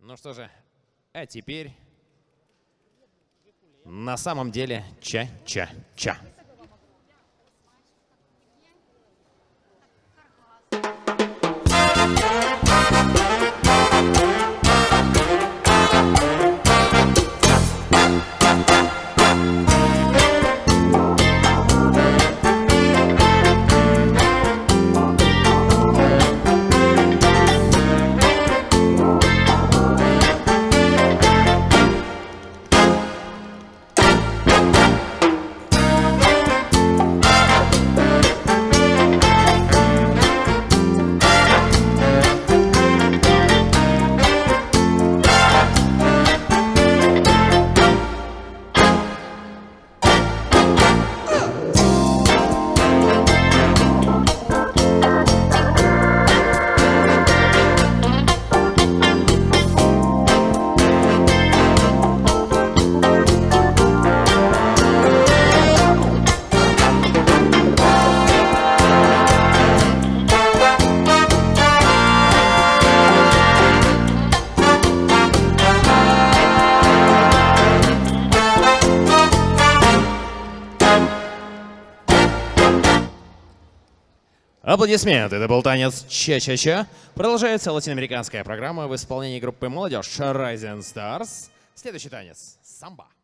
Ну что же, а теперь на самом деле ча-ча-ча. Аплодисменты. Это был танец Ча-Ча-Ча. Продолжается латиноамериканская программа в исполнении группы «Молодежь» Rising Stars. Следующий танец — самбо.